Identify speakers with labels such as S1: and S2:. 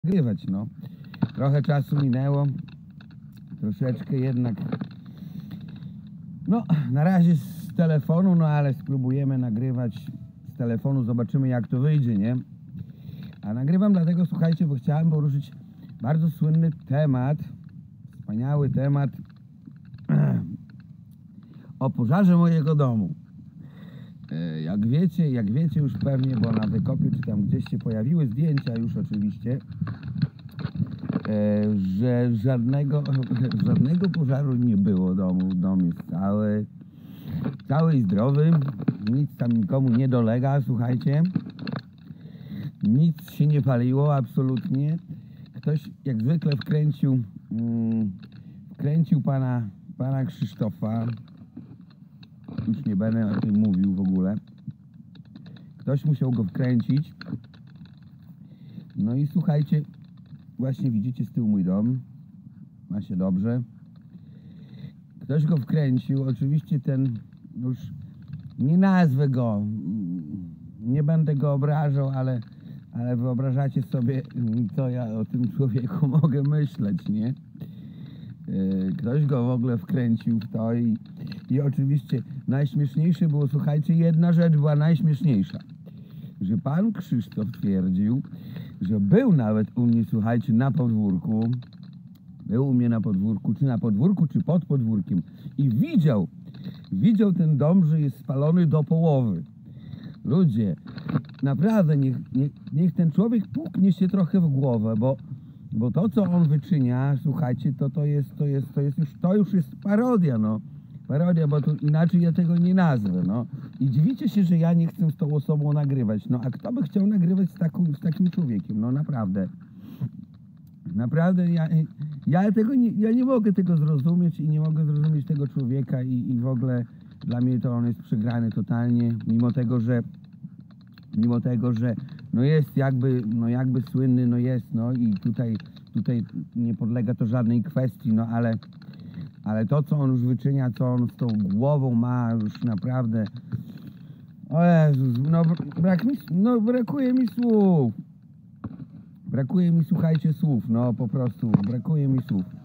S1: nagrywać, no. Trochę czasu minęło, troszeczkę jednak, no na razie z telefonu, no ale spróbujemy nagrywać z telefonu, zobaczymy jak to wyjdzie, nie? A nagrywam dlatego, słuchajcie, bo chciałem poruszyć bardzo słynny temat, wspaniały temat o pożarze mojego domu. Jak wiecie już pewnie, bo na Wykopie czy tam gdzieś się pojawiły zdjęcia już oczywiście, że żadnego pożaru nie było domu. Dom jest cały i zdrowy, nic tam nikomu nie dolega, słuchajcie, nic się nie paliło absolutnie. Ktoś jak zwykle wkręcił pana Krzysztofa, już nie będę o tym mówił w ogóle. Ktoś musiał go wkręcić. No i słuchajcie, właśnie widzicie z tyłu mój dom. Ma się dobrze. Ktoś go wkręcił. Oczywiście ten, już nie nazwę go, nie będę go obrażał, ale wyobrażacie sobie, co ja o tym człowieku mogę myśleć, nie? Ktoś go w ogóle wkręcił w to i oczywiście najśmieszniejsze było, słuchajcie, jedna rzecz była najśmieszniejsza, że pan Krzysztof twierdził, że był nawet u mnie, słuchajcie, na podwórku, był u mnie na podwórku, czy pod podwórkiem i widział ten dom, że jest spalony do połowy. Ludzie, naprawdę niech ten człowiek puknie się trochę w głowę, bo to, co on wyczynia, słuchajcie, to już jest parodia, no. Parodia, bo to inaczej ja tego nie nazwę, no. I dziwicie się, że ja nie chcę z tą osobą nagrywać. No, a kto by chciał nagrywać z takim człowiekiem? No, naprawdę. Naprawdę, ja nie mogę tego zrozumieć i nie mogę zrozumieć tego człowieka i w ogóle dla mnie to on jest przegrany totalnie, mimo tego, że no jest jakby słynny, no jest, no i tutaj nie podlega to żadnej kwestii, no ale to, co on już wyczynia, co on z tą głową ma, już naprawdę, o Jezus, no brakuje mi słów, słuchajcie, słów, no po prostu brakuje mi słów.